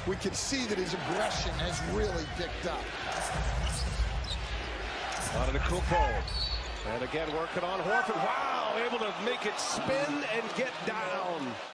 we can see that his aggression has really picked up. Antetokounmpo. And again, working on Horford. Wow, able to make it spin and get down.